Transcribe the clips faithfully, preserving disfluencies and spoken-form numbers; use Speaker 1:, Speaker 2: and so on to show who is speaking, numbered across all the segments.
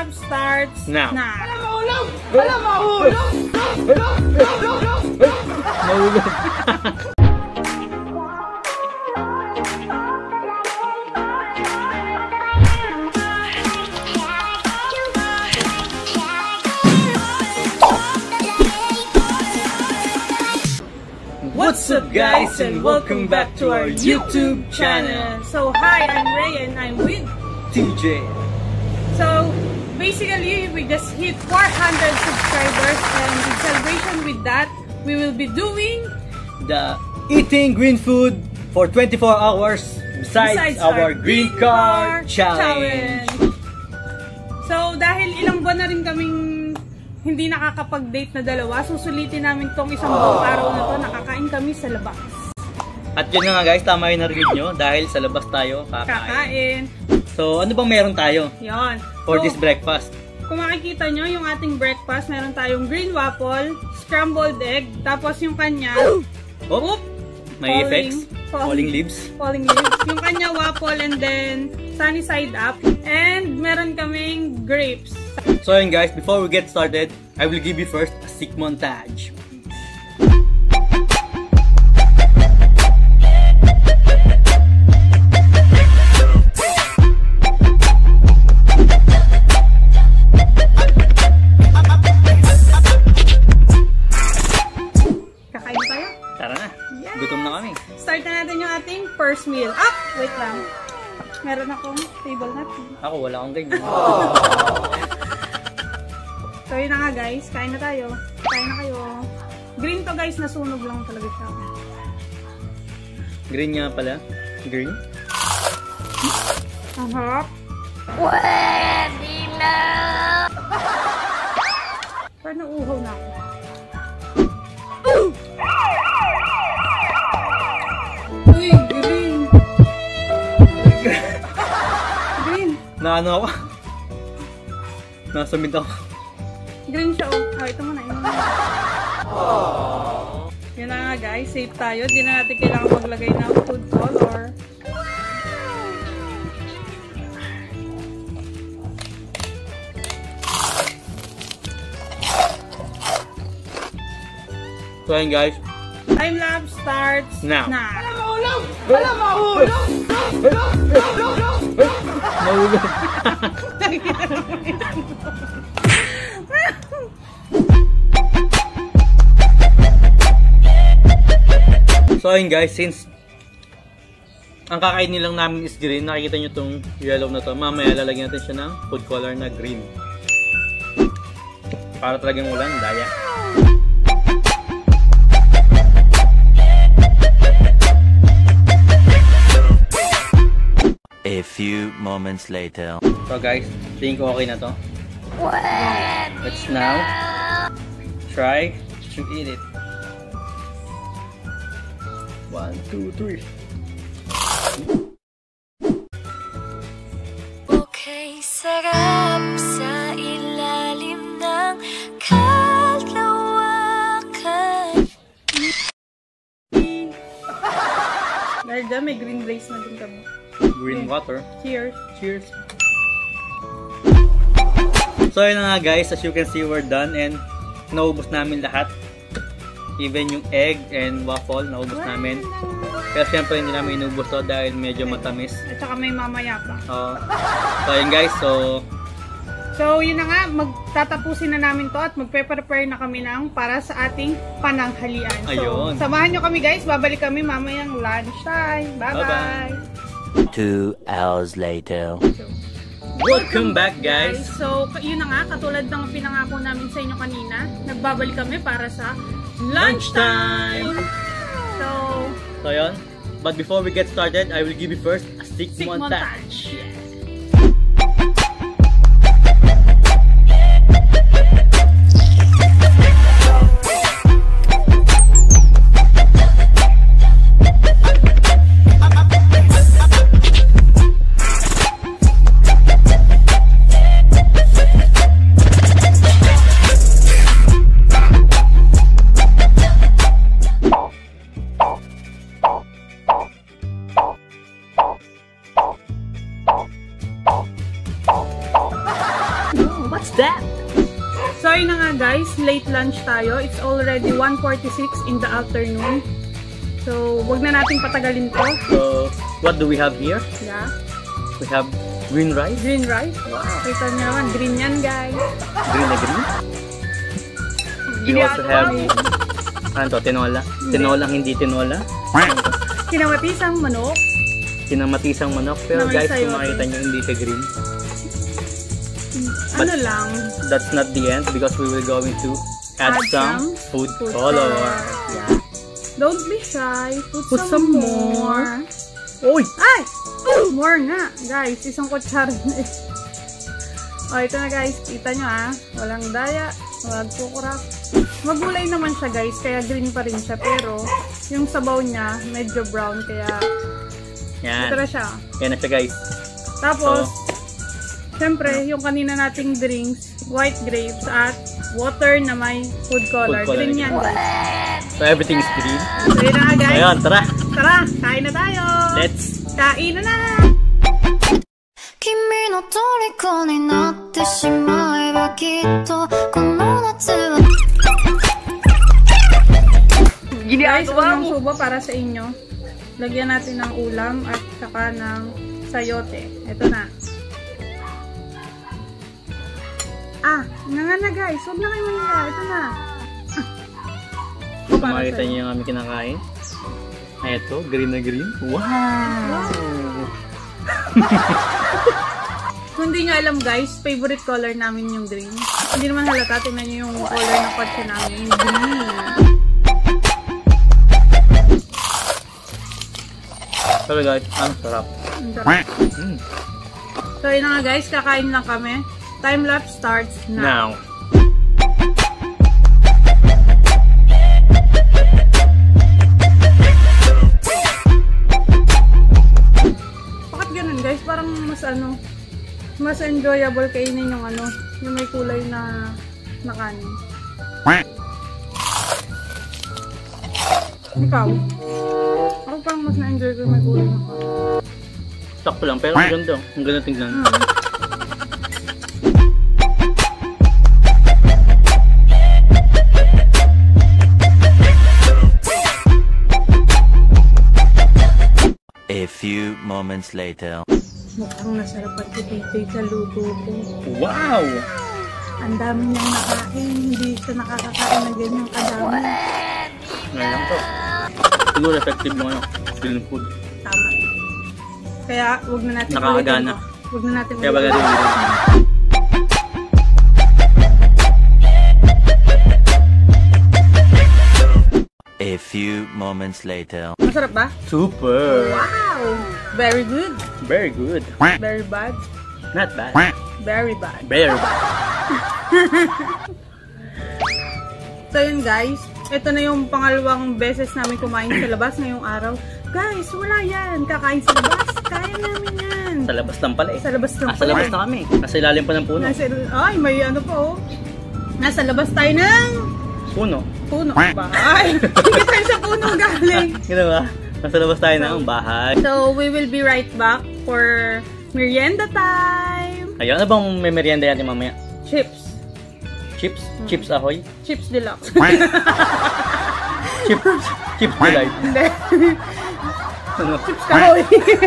Speaker 1: love starts
Speaker 2: now.
Speaker 1: now.
Speaker 3: Alam mahulog! Alam mahulog!
Speaker 2: Mahulog.
Speaker 1: What's up guys and welcome back to our YouTube channel. So hi, I'm Rhea and I'm with
Speaker 2: T J.
Speaker 1: So basically we just hit four hundred subscribers and in celebration with that we will be doing
Speaker 2: the eating green food for twenty-four hours besides, besides our, our green car, car challenge. challenge.
Speaker 1: So dahil ilang buwan na rin kaming hindi nakakapag-date na dalawa, susulitin namin tong isang buong araw na to, nakakain kami sa labas.
Speaker 2: At yun nga guys, tama yung narinig nyo dahil sa labas tayo kakain.
Speaker 1: Kakain.
Speaker 2: So ano bang meron tayo?
Speaker 1: Yon.
Speaker 2: For
Speaker 1: so,
Speaker 2: this breakfast?
Speaker 1: Kung makikita nyo yung ating breakfast, meron tayong green waffle, scrambled egg, tapos yung kanya,
Speaker 2: oh, oop, may falling, effects, falling, falling leaves.
Speaker 1: Falling leaves. Yung kanya waffle and then sunny side up. And meron kaming grapes.
Speaker 2: So yun guys, before we get started, I will give you first a sick montage.
Speaker 1: Kakain na tayo?
Speaker 2: Tara na, yes. Gutom na kami.
Speaker 1: Start na natin yung ating first meal. Ah! Wait lang. Meron akong table napkin.
Speaker 2: Ako, wala akong ganyan.
Speaker 1: So yun na nga guys, kain na tayo. Kain na kayo. Green to guys, nasunog lang talaga siya.
Speaker 2: Green nga pala. Green?
Speaker 1: Ang harap.
Speaker 3: Pwede na!
Speaker 1: Parang nauuhaw na ako. Uy, green! Green!
Speaker 2: Naano ako? Nasa mid ako.
Speaker 1: Green siya oh. Oh, ito muna. Ito muna. Aww. Yun na nga guys. Safe tayo. Di na natin kailangan maglagay ng food color.
Speaker 2: So yun guys.
Speaker 1: Time lapse starts
Speaker 2: now.
Speaker 1: now.
Speaker 3: Alam mahulog! Alam mahulog!
Speaker 2: Mahulog. So ayun guys, since ang kakainin lang namin is green, nakikita nyo itong yellow na to, mamaya lalagyan natin siya ng food color na green. Para talagang ulan, daya.
Speaker 4: A few moments later.
Speaker 2: So guys, tingin ko okay na to. Let's now try to eat it. One, two, three.
Speaker 5: Okay, sarap sa ilalim ng kalawakan.
Speaker 1: Dahil dyan, may green blaze na din kami.
Speaker 2: Green water.
Speaker 1: Cheers.
Speaker 2: Cheers. So yun na nga guys, as you can see, we're done and naubos namin lahat. Even yung egg and waffle, naubos wow. namin. Pero syempre hindi namin inubos to dahil medyo matamis.
Speaker 1: At saka may mamaya pa.
Speaker 2: Uh, so yun guys, so...
Speaker 1: So yun na nga, magtatapusin na namin to at magpe-prepare na kami ng para sa ating pananghalian. So
Speaker 2: ayun.
Speaker 1: Samahan nyo kami guys, babalik kami mamayang lunch time. Bye-bye!
Speaker 4: Two hours later.
Speaker 2: So, welcome back guys!
Speaker 1: So yun na nga, katulad ng pinangako namin sa inyo kanina, nagbabalik kami para sa lunchtime! So,
Speaker 2: so yun. But before we get started, I will give you first a stick,
Speaker 1: stick
Speaker 2: montage.
Speaker 1: montage. Yeah.
Speaker 2: What's that?
Speaker 1: So yun na nga guys, late lunch tayo. It's already one forty-six in the afternoon. So wag na nating patagalin to.
Speaker 2: So, what do we have here?
Speaker 1: Yeah.
Speaker 2: We have green rice.
Speaker 1: Green rice. Wow. Kita nyo naman, green yan guys.
Speaker 2: Green na green. We also have, ano to, tinola. Tinolang hindi tinola.
Speaker 1: Kinamatisang manok.
Speaker 2: Kinamatisang manok. Pero
Speaker 1: Na may
Speaker 2: guys, kung
Speaker 1: sayote.
Speaker 2: makita nyo, hindi siya green.
Speaker 1: Ano lang.
Speaker 2: That's not the end because we will going to add,
Speaker 1: Add
Speaker 2: some,
Speaker 1: some
Speaker 2: food,
Speaker 1: food
Speaker 2: color.
Speaker 1: Yeah. Don't be shy. Put,
Speaker 2: Put
Speaker 1: some,
Speaker 2: some
Speaker 1: more.
Speaker 2: Uy!
Speaker 1: Ay! More nga. Guys, isang kutsara na eh. O, ito na guys. Kita nyo ah. Walang daya. Walang kukurap. Magulay naman siya guys. Kaya green pa rin siya. Pero, yung sabaw niya, medyo brown. Kaya,
Speaker 2: Yan.
Speaker 1: ito na siya.
Speaker 2: Yan na siya guys.
Speaker 1: Tapos,
Speaker 2: So,
Speaker 1: syempre, yung kanina nating drinks, white grapes at water na may food color.
Speaker 2: Food color.
Speaker 1: Green yan guys.
Speaker 2: So everything is green.
Speaker 1: So, yun na nga guys.
Speaker 2: Ayun, tara!
Speaker 1: Tara, kain na tayo!
Speaker 2: Let's!
Speaker 1: Kain na na!
Speaker 5: 君の虜になってしまえばきっとこの夏は
Speaker 1: Guys, unang subo para sa inyo. Lagyan natin ng ulam at saka ng sayote. Ito na. Ah, nga nga na guys. Huwag na kayo maniya. Ito na.
Speaker 2: Kung makita niyo yung aming kinakain. Ay, ito. Green na green. Wow!
Speaker 1: Kung hindi nyo alam guys, favorite color namin yung green. Hindi naman halata. Tingnan nyo yung color ng kotse namin. Yung green.
Speaker 2: Pero guys, ang sarap.
Speaker 1: Ang sarap.
Speaker 2: Mm.
Speaker 1: So yun na nga guys, kakain lang kami. Time lapse starts now.
Speaker 2: Now.
Speaker 1: Bakit ganun guys? Parang mas ano, mas enjoyable kainin yung ano, yung may kulay na na kanin. Ikaw? Ako parang mas na-enjoy ko yung may kulay na kanin.
Speaker 2: Sakto lang, pero ang ganda. Ang ganda tingnan.
Speaker 1: Hmm.
Speaker 4: A few moments later.
Speaker 1: Mukhang nasarap at kititay sa luto ko.
Speaker 2: Wow!
Speaker 1: Ang dami niyang nakain. Hindi siya nakakakain na ganyang kadami.
Speaker 2: Ngayon lang to. Siguro effective mo ano, green food.
Speaker 1: Tama. Kaya, wag na natin
Speaker 2: Nakakagana.
Speaker 1: ulitin to. Wag na natin
Speaker 2: Kaya baga rin.
Speaker 4: A few moments later.
Speaker 1: Masarap ba?
Speaker 2: Super!
Speaker 1: Wow! Very good.
Speaker 2: Very good.
Speaker 1: Very bad.
Speaker 2: Not bad.
Speaker 1: Very bad.
Speaker 2: Very bad.
Speaker 1: So yun guys, ito na yung pangalawang beses namin kumain sa labas ngayong araw. Guys, wala yan. Kakain sa labas. Kaya namin yan.
Speaker 2: Sa labas lang pala eh.
Speaker 1: Sa labas lang
Speaker 2: Ah, sa labas na kami. Nasa ilalim pa ng puno.
Speaker 1: Nasa, ay, may ano pa oh. Nasa labas tayo ng
Speaker 2: Puno.
Speaker 1: puno. Bahay. Hindi tayo sa puno galing.
Speaker 2: Gano'n ba? Nasa labas tayo ng bahay.
Speaker 1: So, we will be right back for merienda time.
Speaker 2: Ayun, ano bang may merienda yan mamaya?
Speaker 1: Chips.
Speaker 2: Chips? Chips ahoy?
Speaker 1: Chips deluxe.
Speaker 2: Chips? Chips delight?
Speaker 1: Hindi.
Speaker 2: Ano?
Speaker 1: Chips kahoy.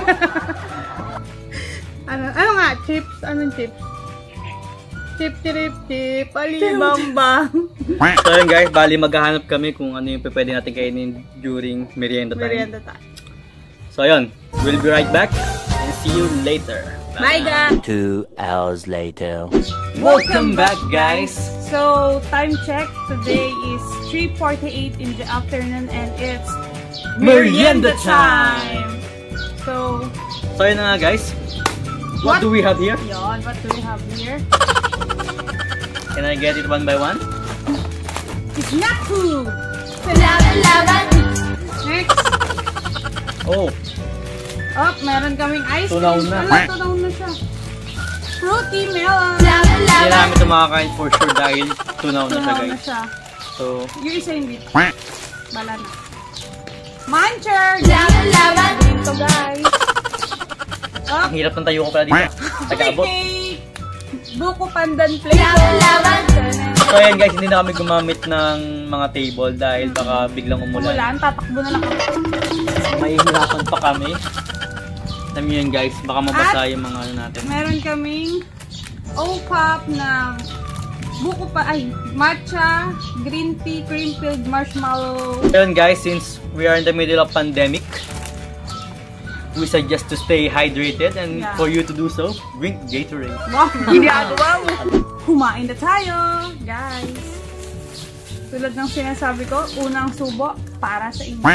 Speaker 1: ano, ano nga? Chips? Anong chips? Chip, chip, chip. Alibambang.
Speaker 2: So yun guys, bali maghahanap kami kung ano yung pwede natin kainin during merienda time.
Speaker 1: Merienda time.
Speaker 2: So yun, we'll be right back and see you later.
Speaker 1: Bye guys!
Speaker 4: Two hours later.
Speaker 2: Welcome back guys!
Speaker 1: So, time check. Today is three forty-eight in the afternoon and it's merienda time! So,
Speaker 2: So yun na nga guys. What,
Speaker 1: What?
Speaker 2: do we have here?
Speaker 1: yon, what do we have here?
Speaker 2: Can I get it one by one?
Speaker 1: Snack food!
Speaker 3: Laban-laban.
Speaker 1: Next!
Speaker 2: Oh,
Speaker 1: Oh, meron kaming ice cream.
Speaker 2: Tunaw na.
Speaker 1: Ano, tunaw na siya. Fruity melon.
Speaker 2: hindi
Speaker 3: Laban-laban.
Speaker 2: namin ito makakain for sure dahil tunaw na siya
Speaker 1: Tunaw na
Speaker 2: guys.
Speaker 1: siya.
Speaker 2: So,
Speaker 1: Yung isa hindi. Bala na. Muncher!
Speaker 3: Laban-laban.
Speaker 1: Ito guys. Oh,
Speaker 2: ang hirap ng tayo ko pala dito. Taga-abot.
Speaker 1: cake! buko pandan flavor.
Speaker 3: Laban,
Speaker 2: So ayan guys, hindi na kami gumamit ng mga table dahil baka biglang umulan.
Speaker 1: Umulan, tatakbo na lang kami.
Speaker 2: Mahihirapan pa kami. Alam nyo yun guys, baka mabasa yung mga ano natin.
Speaker 1: Meron kaming O-Pop na buko pa, ay, matcha, green tea, cream-filled marshmallow.
Speaker 2: Ayun guys, since we are in the middle of pandemic, we suggest to stay hydrated and
Speaker 1: Yeah.
Speaker 2: for you to do so, drink Gatorade.
Speaker 1: Wow, ginagawa mo. Kumain na tayo, guys. Tulad ng sinasabi ko, unang subo para sa inyo.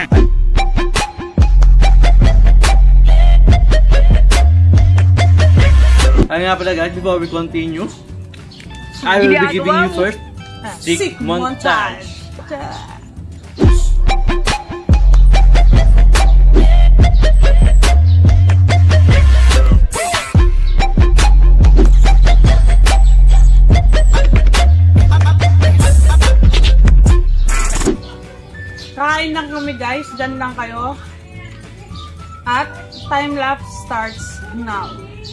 Speaker 2: Ano nga pala guys, before we continue, I will be giving you first sick montage.
Speaker 1: Kain lang kami guys, dyan lang kayo. At time-lapse starts now.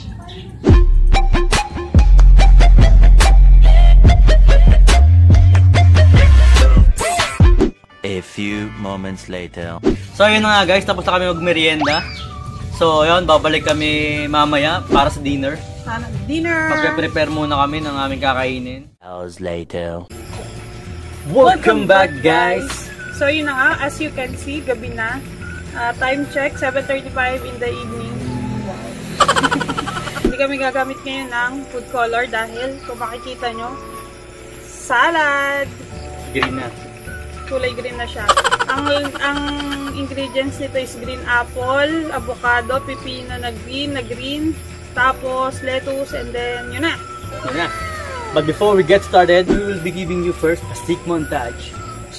Speaker 4: A few moments later.
Speaker 2: So yun na nga guys, tapos na kami magmerienda. So yun, babalik kami mamaya para sa dinner.
Speaker 1: Sana dinner.
Speaker 2: Magpe-prepare muna kami ng aming kakainin.
Speaker 4: Hours later.
Speaker 2: Welcome back guys!
Speaker 1: So yun na nga, as you can see, gabi na. Uh, time check, seven thirty-five in the evening. Hindi kami gagamit ngayon ng food color dahil kung makikita nyo, salad.
Speaker 2: Green na.
Speaker 1: Kulay green na siya. Ang, ang ingredients nito is green apple, avocado, pipino na green, na green, tapos lettuce, and then yun na.
Speaker 2: Yun na. But before we get started, we will be giving you first a stick montage.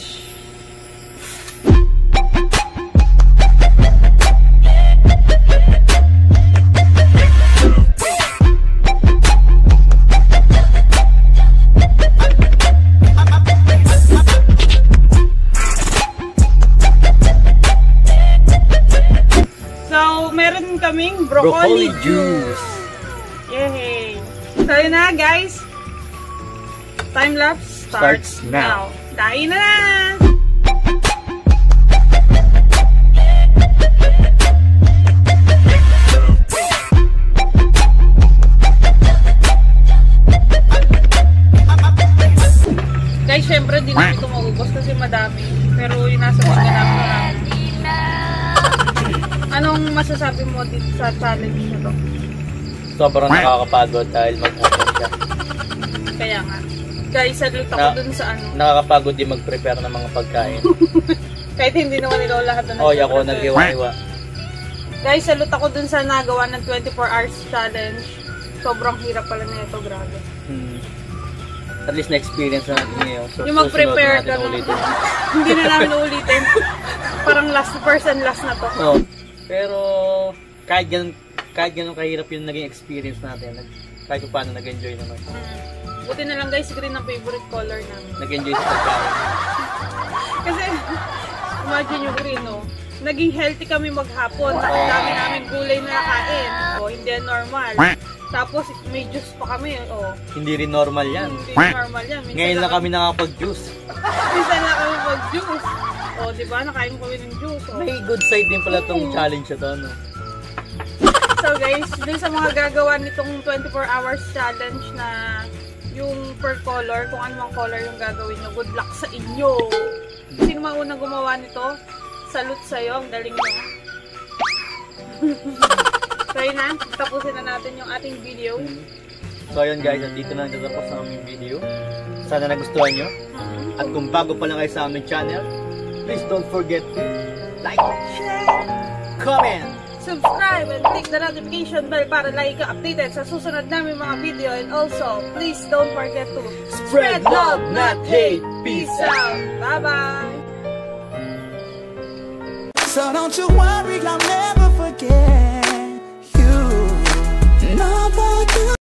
Speaker 1: So, meron kaming broccoli,
Speaker 2: Broccoli juice.
Speaker 1: Yay! So, yun na guys. Time-lapse starts,
Speaker 2: Starts now.
Speaker 1: now. Kain na na! Guys, syempre di namin ito maubos kasi madami. Pero yung nasa mga namin marami. Anong masasabi mo dito sa challenge na to?
Speaker 2: Sobrang nakakapagod dahil mag-open siya.
Speaker 1: Kaya nga. Guys, salut ako
Speaker 2: Na-
Speaker 1: dun sa ano.
Speaker 2: Nakakapagod din mag-prepare ng mga pagkain.
Speaker 1: Kahit hindi naman ikaw lahat na
Speaker 2: Oy, ako
Speaker 1: nag-prepare.
Speaker 2: nag-iwa-iwa.
Speaker 1: Guys, salut ako dun sa nagawa ng twenty-four hours challenge. Sobrang hirap pala na ito, grabe.
Speaker 2: Hmm. At least na-experience na natin ngayon. So,
Speaker 1: Yung mag-prepare
Speaker 2: susunod
Speaker 1: ka
Speaker 2: natin
Speaker 1: na.
Speaker 2: ulitin.
Speaker 1: Hindi na namin ulitin. Parang last person last na to.
Speaker 2: Oh. Pero kahit ganun, kahit ganun kahirap yung naging experience natin. Nag- Kahit paano nag-enjoy naman.
Speaker 1: Buti na lang guys, green ang favorite color namin.
Speaker 2: Nag-enjoy sa pagkain.
Speaker 1: Kasi, imagine yung green, no? Naging healthy kami maghapon. Ang dami namin gulay na nakain. O, hindi yan normal. Tapos, may juice pa kami. O,
Speaker 2: Hindi rin normal yan.
Speaker 1: hindi normal yan. Minsan
Speaker 2: Ngayon lang kami nakapag-juice.
Speaker 1: Minsan lang kami mag-juice. O, diba? Nakain kami ng juice. O.
Speaker 2: May good side din pala tong challenge na to, no?
Speaker 1: So guys, dun sa mga gagawa nitong twenty-four hours challenge na yung per color, kung anong color yung gagawin nyo, good luck sa inyo! Sino man unang gumawa nito? Salute sa'yo, ang galing mo. So yun na, tapusin na natin yung ating video.
Speaker 2: So ayun guys, at dito na nagtatapos ang aming video. Sana nagustuhan nyo. At kung bago pa lang kayo sa aming channel, please don't forget to like, share, comment,
Speaker 1: Subscribe and click the notification bell para lagi ka updated sa susunod namin mga video. And also, please don't forget to
Speaker 2: spread love, not hate. Peace out.
Speaker 1: Bye-bye!
Speaker 6: So don't you worry, I'll never forget.